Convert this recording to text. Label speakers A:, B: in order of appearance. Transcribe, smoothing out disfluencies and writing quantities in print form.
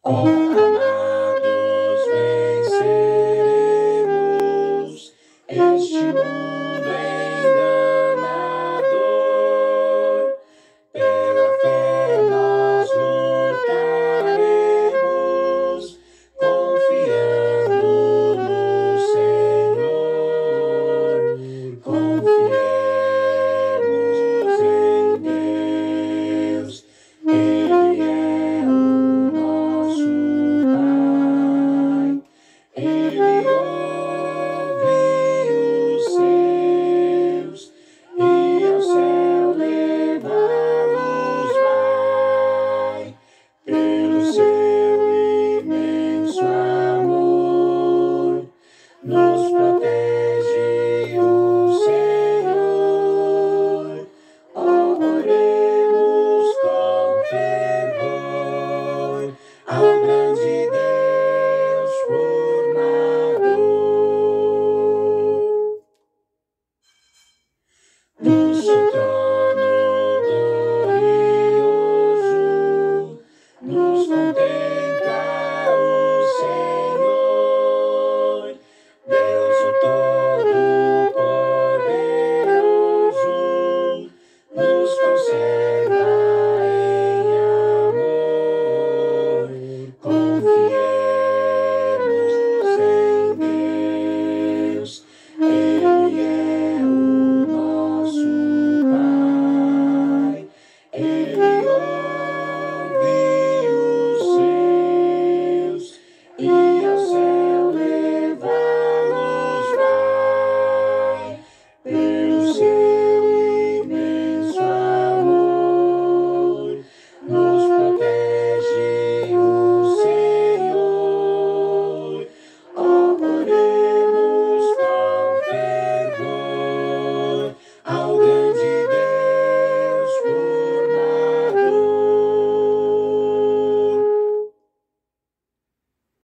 A: Ó amados, venceremos este mundo enganador. Pela fé nós lutaremos, confiando no Senhor. Confiemos em Deus, Ele é o nosso Pai. Ele ouve os seus e ao céu levá-los vai. Pelo seu imenso amor, nos protege o Senhor. Oremos com fervor ao grande Deus formador. Do seu trono glorioso nos